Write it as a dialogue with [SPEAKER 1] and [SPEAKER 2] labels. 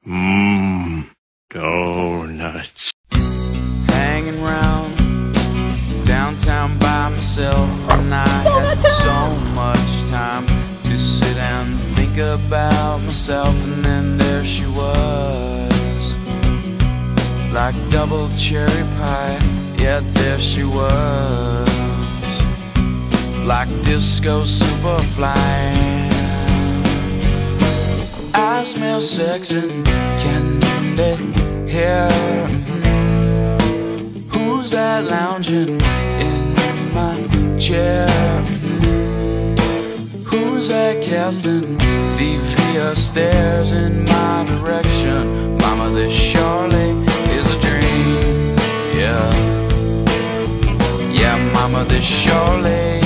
[SPEAKER 1] Mmm, donuts.
[SPEAKER 2] Hanging round downtown by myself, and I had so much time to sit and think about myself. And then there she was, like double cherry pie. Yeah, there she was, like disco superfly. I smell sex and candy here. Who's that lounging in my chair? Who's that casting devious stares in my direction? Mama, this surely is a dream. Yeah, yeah, mama, this surely